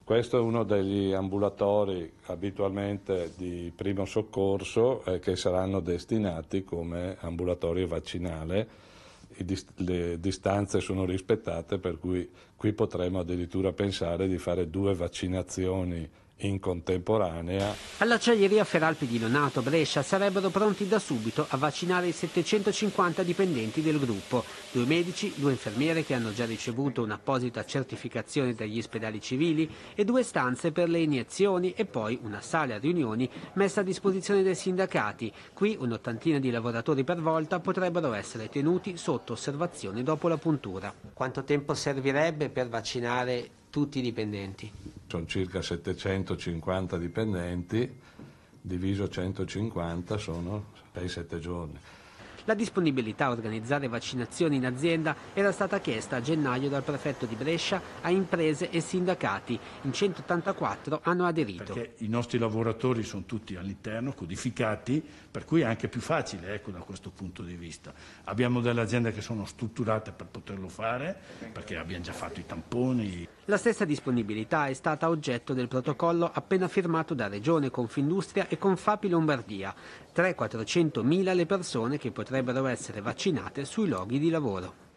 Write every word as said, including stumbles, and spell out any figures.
Questo è uno degli ambulatori abitualmente di primo soccorso eh, che saranno destinati come ambulatorio vaccinale. I dist- le distanze sono rispettate, per cui qui potremo addirittura pensare di fare due vaccinazioni in contemporanea. All'acciaieria Feralpi di Lonato, Brescia, sarebbero pronti da subito a vaccinare i settecentocinquanta dipendenti del gruppo. Due medici, due infermiere che hanno già ricevuto un'apposita certificazione dagli ospedali civili e due stanze per le iniezioni e poi una sala a riunioni messa a disposizione dei sindacati. Qui un'ottantina di lavoratori per volta potrebbero essere tenuti sotto osservazione dopo la puntura. Quanto tempo servirebbe per vaccinare tutti i dipendenti? Sono circa settecentocinquanta dipendenti, diviso centocinquanta sono sei sette giorni. La disponibilità a organizzare vaccinazioni in azienda era stata chiesta a gennaio dal prefetto di Brescia a imprese e sindacati. In centottantaquattro hanno aderito. Perché i nostri lavoratori sono tutti all'interno, codificati, per cui è anche più facile, ecco, da questo punto di vista. Abbiamo delle aziende che sono strutturate per poterlo fare, perché abbiamo già fatto i tamponi. La stessa disponibilità è stata oggetto del protocollo appena firmato da Regione, Confindustria e Confapi Lombardia. trecento-quattrocentomila le persone che potrebbero essere vaccinate sui luoghi di lavoro.